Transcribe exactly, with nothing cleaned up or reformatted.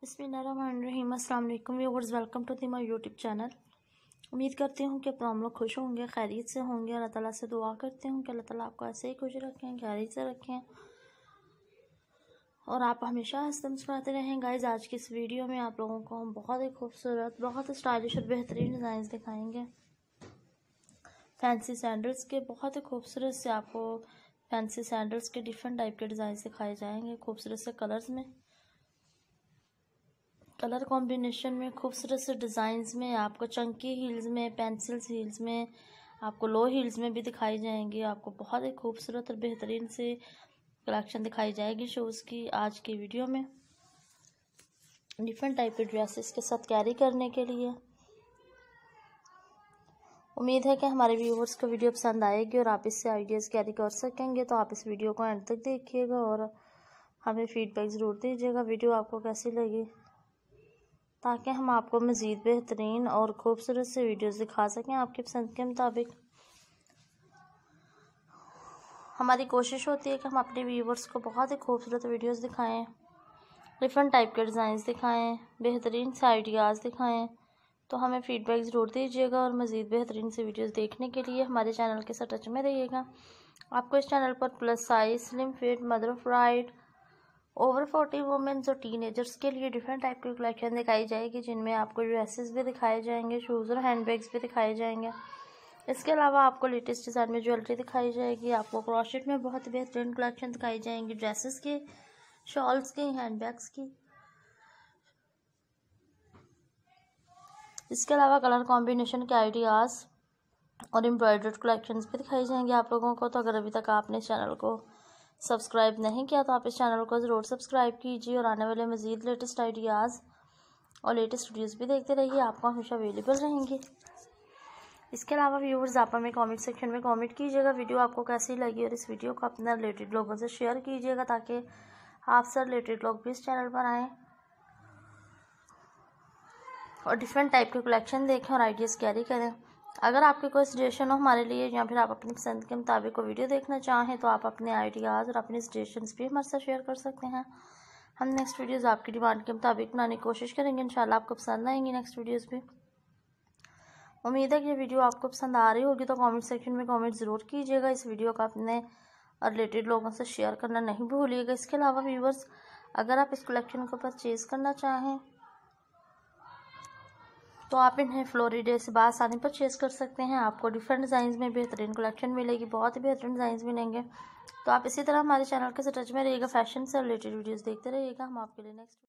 बिस्मिल्लाहिर्रहमानिर्रहीम। अस्सलाम वालेकुम viewers, welcome to the my YouTube channel. उम्मीद करती हूँ कि आप लोग खुश होंगे, खैरियत से होंगे। अल्लाह ताला से दुआ करती हूँ कि अल्लाह ताला आपको ऐसे ही खुश रखें, खैरियत से रखें और आप हमेशा हंसते मुस्कुराते रहें। गाइस, आज की इस वीडियो में आप लोगों को हम बहुत ही खूबसूरत, बहुत ही स्टाइलिश और बेहतरीन डिज़ाइन दिखाएंगे। फैंसी सैंडल्स के बहुत ही खूबसूरत से आपको फैंसी सैंडल्स के डिफरेंट टाइप के डिज़ाइन दिखाए जाएंगे, खूबसूरत से कलर्स में, कलर कॉम्बिनेशन में, खूबसूरत से डिज़ाइंस में। आपको चंकी हील्स में, पेंसिल्स हील्स में, आपको लो हील्स में भी दिखाई जाएंगी। आपको बहुत ही खूबसूरत और बेहतरीन से कलेक्शन दिखाई जाएगी शूज़ की आज की वीडियो में, डिफरेंट टाइप के ड्रेसेस के साथ कैरी करने के लिए। उम्मीद है कि हमारे व्यूवर्स को वीडियो पसंद आएगी और आप इससे आइडियाज़ कैरी कर सकेंगे। तो आप इस वीडियो को एंड तक देखिएगा और हमें फीडबैक ज़रूर दीजिएगा वीडियो आपको कैसी लगी, ताकि हम आपको मज़ीद बेहतरीन और ख़ूबसूरत से वीडियोस दिखा सकें आपकी पसंद के मुताबिक। हमारी कोशिश होती है कि हम अपने व्यूवर्स को बहुत ही खूबसूरत वीडियोस दिखाएं, डिफरेंट टाइप के डिज़ाइंस दिखाएं, बेहतरीन से आइडियाज़ दिखाएं। तो हमें फ़ीडबैक ज़रूर दीजिएगा और मज़ीद बेहतरीन से वीडियोस देखने के लिए हमारे चैनल के साथ टच में रहिएगा। आपको इस चैनल पर plus size, slim fit, mother of bride, over forty womens और टीनेजर्स के लिए डिफरेंट टाइप की कलेक्शन दिखाई जाएगी, जिनमें आपको ड्रेसेस भी दिखाए जाएंगे, शूज़ और हैंडबैग्स भी दिखाए जाएंगे। इसके अलावा आपको लेटेस्ट डिज़ाइन में ज्वेलरी दिखाई जाएगी। आपको क्रॉशेट में बहुत बेहतरीन कलेक्शन दिखाई जाएंगी, ड्रेसेस की, शॉल्स की, हैंडबैग्स की। इसके अलावा कलर कॉम्बिनेशन के आइडियाज़ और एम्ब्रॉयडर्ड कलेक्शंस भी दिखाई जाएंगे आप लोगों को। तो अगर अभी तक आपने इस चैनल को सब्सक्राइब नहीं किया तो आप इस चैनल को ज़रूर सब्सक्राइब कीजिए और आने वाले मज़ीद लेटेस्ट आइडियाज़ और लेटेस्ट वीडियोस भी देखते रहिए, आपको हमेशा अवेलेबल रहेंगी। इसके अलावा व्यूअर्स, आप हमें कमेंट सेक्शन में कमेंट कीजिएगा वीडियो आपको कैसी लगी और इस वीडियो को अपने रिलेटेड लोगों से शेयर कीजिएगा, ताकि आपसे रिलेटेड लोग भी इस चैनल पर आएँ और डिफरेंट टाइप के कलेक्शन देखें और आइडियाज़ कैरी करें। अगर आपकी कोई सजेशन हो हमारे लिए या फिर आप अपनी पसंद के मुताबिक को वीडियो देखना चाहें तो आप अपने आइडियाज़ और अपने सजेशंस भी हमारे साथ शेयर कर सकते हैं। हम नेक्स्ट वीडियोज़ आपकी डिमांड के मुताबिक बनाने की कोशिश करेंगे। इंशाल्लाह आपको पसंद आएंगी नेक्स्ट वीडियोज़ भी। उम्मीद है कि ये वीडियो आपको पसंद आ रही होगी, तो कमेंट सेक्शन में कमेंट ज़रूर कीजिएगा। इस वीडियो को अपने रिलेटेड लोगों से शेयर करना नहीं भूलिएगा। इसके अलावा व्यूअर्स, अगर आप इस कलेक्शन को परचेज़ करना चाहें तो आप इन्हें फ्लोरिडा से बासानी परचेज़ कर सकते हैं। आपको डिफरेंट डिज़ाइंस में बेहतरीन कलेक्शन मिलेगी, बहुत ही बेहतरीन डिज़ाइंस मिलेंगे। तो आप इसी तरह हमारे चैनल के साथ टच में रहिएगा, फैशन से रिलेटेड वीडियोस देखते रहिएगा। हम आपके लिए नेक्स्ट